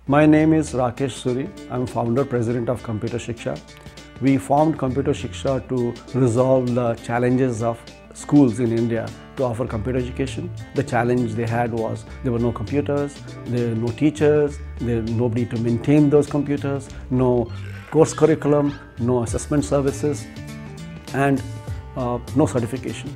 My name is Rakesh Suri. I'm founder president of Computer Shiksha. We formed Computer Shiksha to resolve the challenges of schools in India to offer computer education. The challenge they had was there were no computers, there were no teachers, there was nobody to maintain those computers, no course curriculum, no assessment services, and no certification.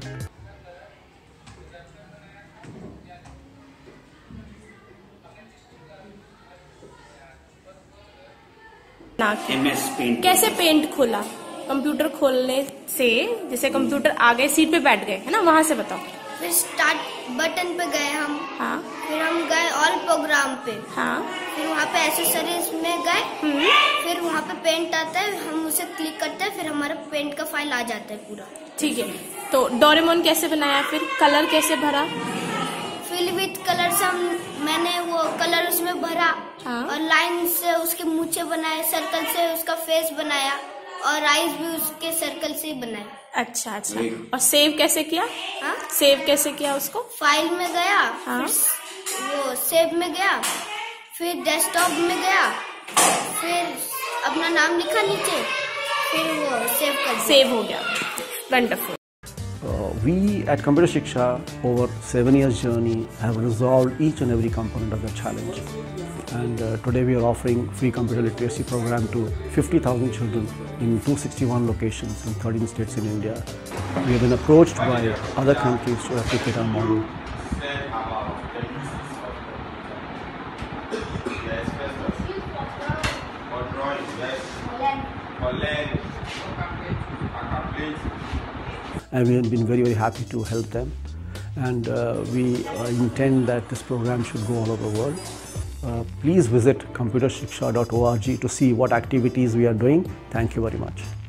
Paint कैसे paint खोला? Computer खोलने से जैसे computer आ गए, seat पे बैठ गए, है ना, वहाँ से बताओ। फिर स्टार्ट बटन पे गए हम। हाँ। फिर हम गए ऑल प्रोग्राम पे। हाँ। फिर वहाँ पे एक्सेसरीज में गए। फिर वहाँ पे पेंट आता है, हम उसे क्लिक करते हैं, फिर हमारा पेंट का फाइल आ जाता है पूरा। ठीक है, तो डोरेमोन कैसे बनाया, फिर कलर कैसे भरा? फिल विथ कलर से मैंने वो कलर उसमें भरा। हाँ। और लाइन से उसके मूछे बनाए, सर्कल से उसका फेस बनाया और आईज भी उसके सर्कल से ही बनाए। अच्छा अच्छा। और सेव कैसे किया? हाँ? सेव कैसे किया उसको? फाइल में गया। हाँ? वो सेव में गया, फिर डेस्कटॉप में गया, फिर अपना नाम लिखा नीचे, फिर वो सेव हो गया। Wonderful. We at Computer Shiksha, over 7 years journey, have resolved each and every component of the challenge. And today we are offering free computer literacy program to 50,000 children in 261 locations in 13 states in India. We have been approached by other countries to replicate our model. And we have been very, very happy to help them. And we intend that this program should go all over the world. Please visit computershiksha.org to see what activities we are doing. Thank you very much.